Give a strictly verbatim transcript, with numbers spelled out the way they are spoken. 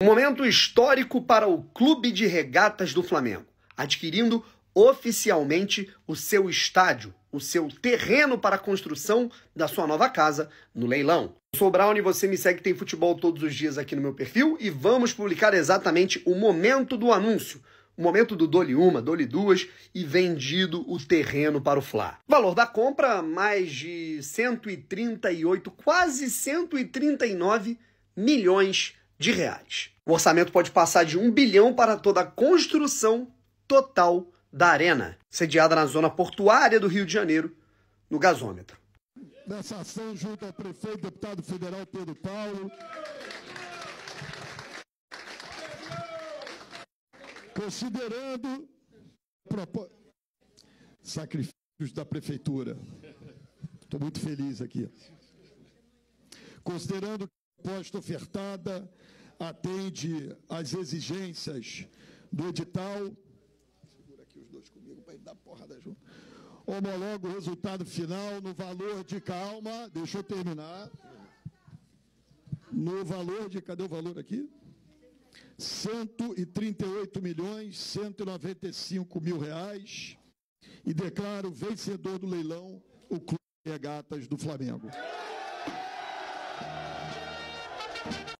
Um momento histórico para o Clube de Regatas do Flamengo, adquirindo oficialmente o seu estádio, o seu terreno para a construção da sua nova casa no leilão. Eu sou o Brown e você me segue Tem Futebol todos os dias aqui no meu perfil e vamos publicar exatamente o momento do anúncio, o momento do dole uma, dole duas e vendido o terreno para o Fla. Valor da compra, mais de cento e trinta e oito, quase cento e trinta e nove milhões de reais. O orçamento pode passar de um bilhão para toda a construção total da arena, sediada na zona portuária do Rio de Janeiro, no gasômetro. Nessa ação, junto ao prefeito, deputado federal Pedro Paulo, considerando sacrifícios da prefeitura, estou muito feliz aqui, considerando que a proposta ofertada atende às exigências do edital, segura aqui os dois comigo para ele dar porrada junto, homologa o resultado final no valor de, calma, deixa eu terminar, no valor de, cadê o valor aqui? cento e trinta e oito milhões, cento e noventa e cinco mil reais, e declaro vencedor do leilão o Clube de Regatas do Flamengo.